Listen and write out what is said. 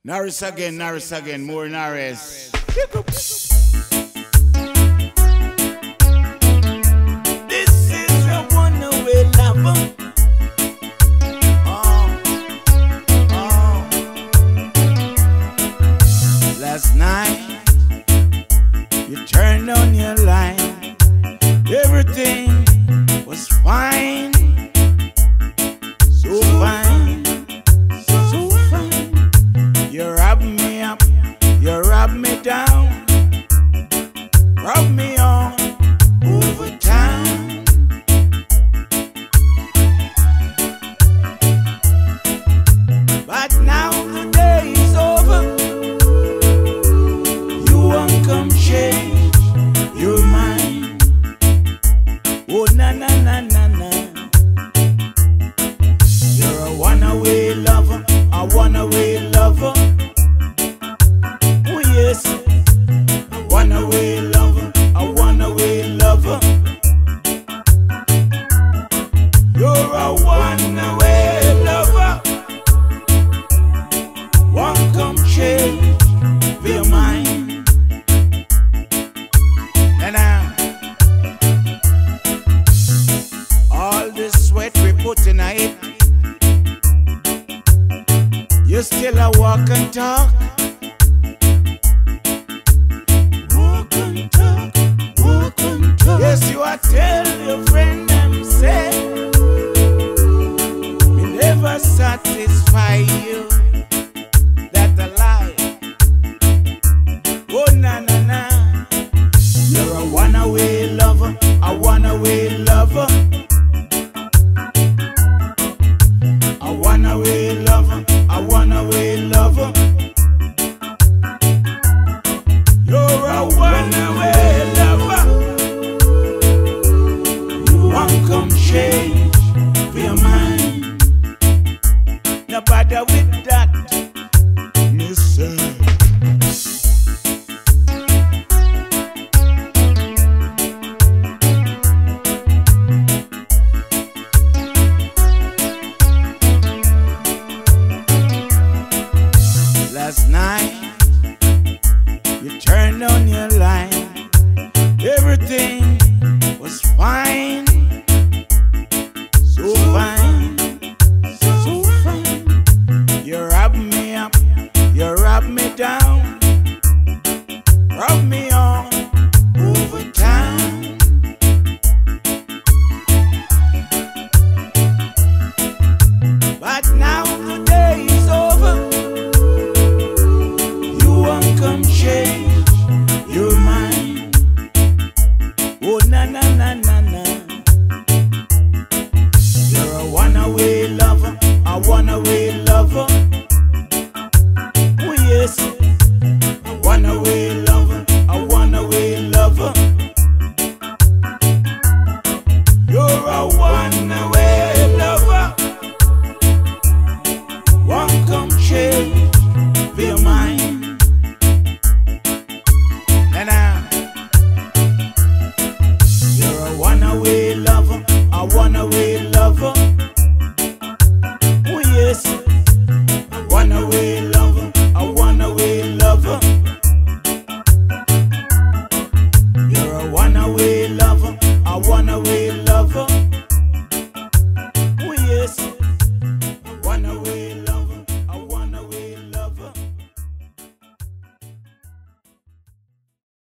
Norris again, more Norris. This is a one-away lover. Last night, you turned on your light. Everything was fine. So fine, so fine. You wrap me up, you wrap me down, rub me on over time. But now the day is over. You won't come change your mind. Oh na na na na na. You're a one-away lover, a one-away lover. Oh yes, a one-away lover, a one-away lover. You're a one-away lover. Won't come change your mind. And all this sweat we put in it, you still a walk and talk. Walk and talk, walk and talk. Yes, you are tell your friend them say, me never satisfy you.